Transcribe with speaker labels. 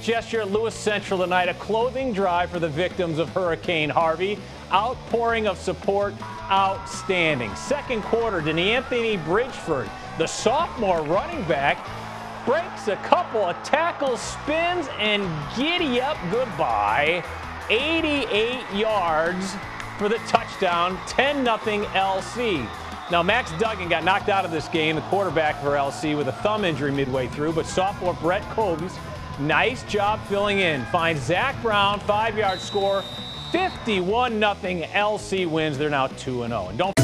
Speaker 1: Gesture at Lewis Central tonight, a clothing drive for the victims of Hurricane Harvey. Outpouring of support, outstanding. Second quarter, Anthony Bridgeford, the sophomore running back, breaks a couple of tackles, spins, and giddy up goodbye. 88 yards for the touchdown, 10-0 LC. Now, Max Duggan got knocked out of this game, the quarterback for LC, with a thumb injury midway through, but sophomore Brett Coby's nice job filling in. Finds Zach Brown, 5-yard score, 51-0 LC wins. They're now 2-0. And don't